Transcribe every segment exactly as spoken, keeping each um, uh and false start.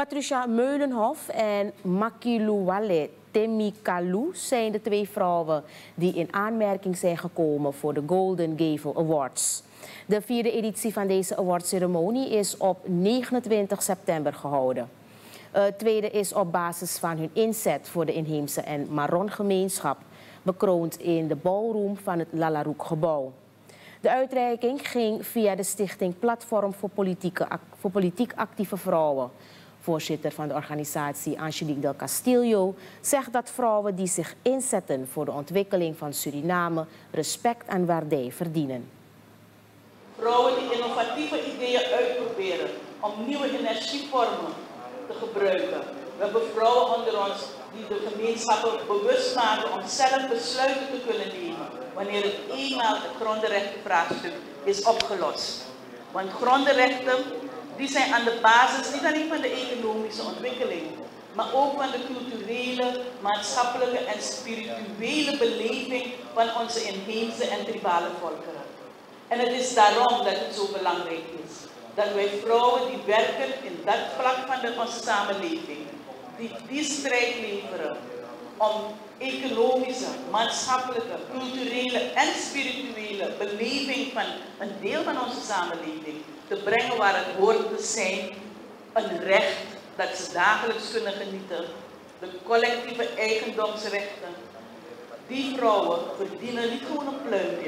Patricia Meulenhof en Makiluwale Temikalu zijn de twee vrouwen die in aanmerking zijn gekomen voor de Golden Gavel Awards. De vierde editie van deze awardceremonie is op negenentwintig september gehouden. Het tweede is op basis van hun inzet voor de inheemse en Maron-gemeenschap, bekroond in de ballroom van het Lalaroek-gebouw. De uitreiking ging via de stichting Platform voor, Politieke, voor Politiek Actieve Vrouwen. Voorzitter van de organisatie Angelique del Castillo zegt dat vrouwen die zich inzetten voor de ontwikkeling van Suriname respect en waardij verdienen. Vrouwen die innovatieve ideeën uitproberen om nieuwe energievormen te gebruiken. We hebben vrouwen onder ons die de gemeenschappen bewust maken om zelf besluiten te kunnen nemen wanneer het eenmaal het grondrechtenvraagstuk is opgelost. Want grondrechten die zijn aan de basis niet alleen van de economische ontwikkeling, maar ook van de culturele, maatschappelijke en spirituele beleving van onze inheemse en tribale volkeren. En het is daarom dat het zo belangrijk is dat wij vrouwen die werken in dat vlak van de, onze samenleving, die die strijd leveren om economische, maatschappelijke, culturele en spirituele beleving van een deel van onze samenleving te brengen waar het hoort te zijn, een recht dat ze dagelijks kunnen genieten, de collectieve eigendomsrechten. Die vrouwen verdienen niet gewoon een pluimpje.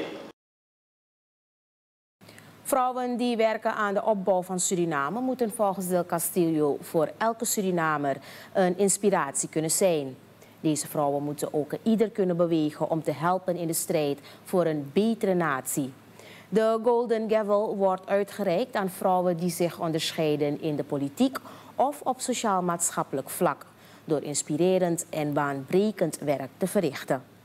Vrouwen die werken aan de opbouw van Suriname moeten volgens Del Castillo voor elke Surinamer een inspiratie kunnen zijn. Deze vrouwen moeten ook ieder kunnen bewegen om te helpen in de strijd voor een betere natie. De Golden Gavel wordt uitgereikt aan vrouwen die zich onderscheiden in de politiek of op sociaal-maatschappelijk vlak door inspirerend en baanbrekend werk te verrichten.